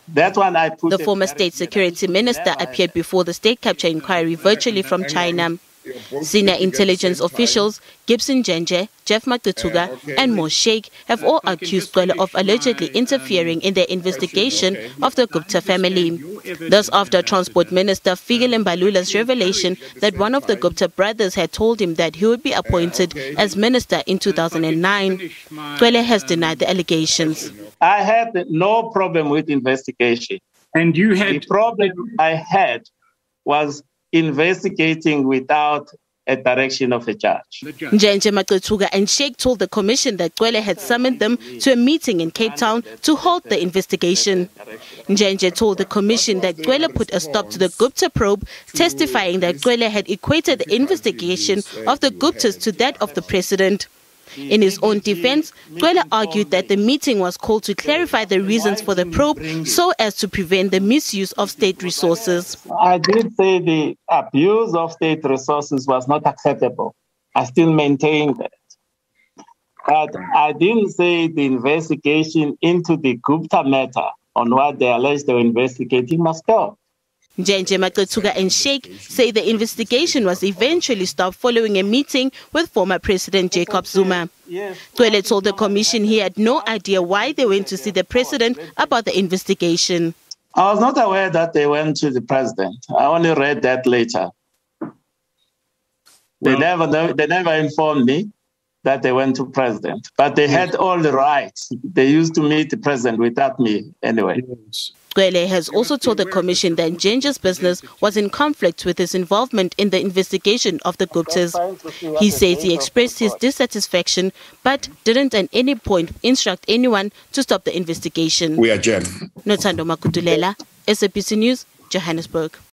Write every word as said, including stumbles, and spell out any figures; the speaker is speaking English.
That one I put. The former state security minister appeared before the state capture inquiry virtually from China. Senior intelligence officials Gibson Njenje, Jeff Maqituga and Mo Sheikh have all accused Cwele of allegedly interfering in their investigation of the Gupta family. This after Transport Minister Fikile Mbalula's revelation that one of the Gupta brothers had told him that he would be appointed as minister in two thousand nine. Cwele has denied the allegations. I had no problem with investigation. And you had... The problem I had was investigating without a direction of a judge. Njenje, Maqituga and Sheikh told the commission that Cwele had summoned them to a meeting in Cape Town to halt the investigation. Njenje told the commission that Cwele put a stop to the Gupta probe, testifying that Cwele had equated the investigation of the Guptas to that of the president. In his own defense, Cwele argued that the meeting was called to clarify the reasons for the probe so as to prevent the misuse of state resources. I did say the abuse of state resources was not acceptable. I still maintain that. But I didn't say the investigation into the Gupta matter on what they alleged they were investigating must stop. Njenje, Maqituga and Sheikh say the investigation was eventually stopped following a meeting with former President Jacob Zuma. Cwele told the commission he had no idea why they went to see the president about the investigation. I was not aware that they went to the president. I only read that later. They never, they never informed me that they went to president, but they had all the rights. They used to meet the president without me anyway. Cwele has also told the commission that Njenje's business was in conflict with his involvement in the investigation of the Guptas. He says he expressed his dissatisfaction but didn't at any point instruct anyone to stop the investigation. We adjourn. Nothando Makutulela, S A B C News, Johannesburg.